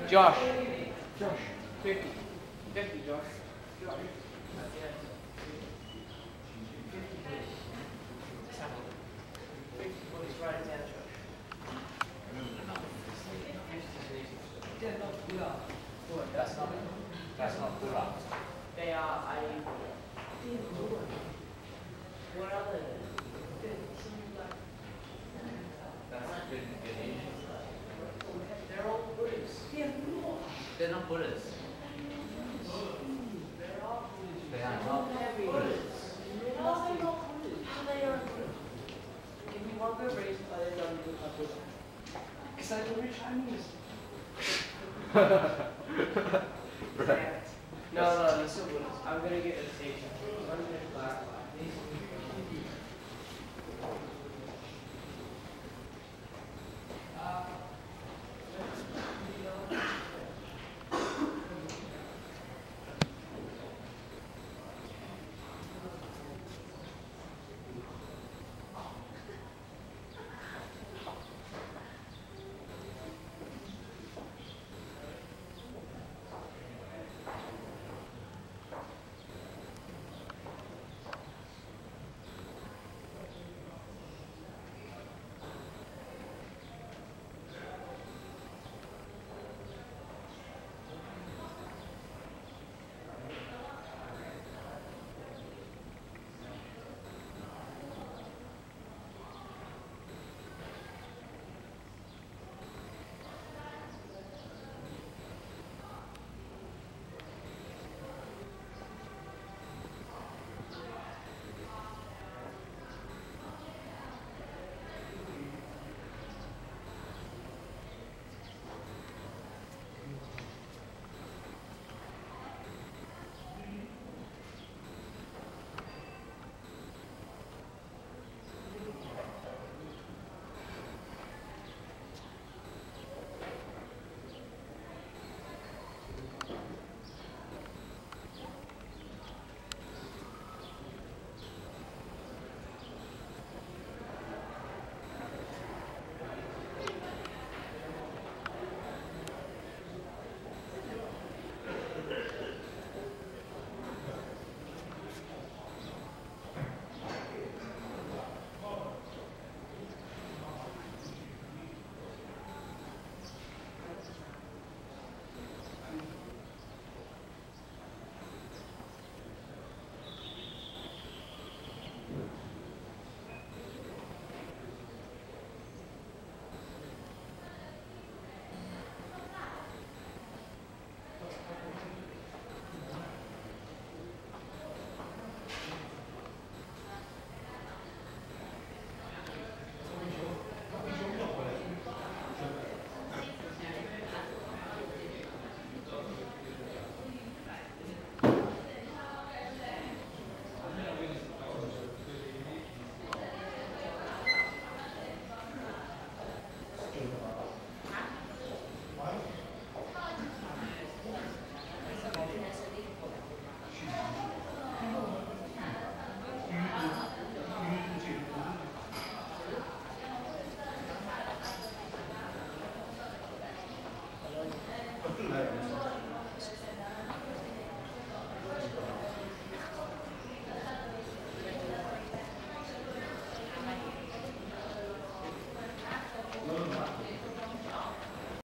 Josh. Josh. 50. 50, Josh. Josh. That's not pull ups. They are, what are they? That's good. They're all Buddhists. They're not Buddhists. They are not Buddhists. If you want to raise other than Buddha. Because I don't reach Chinese. Right. No, they're still Buddhists. I'm going to get a station. I'm going to clarify.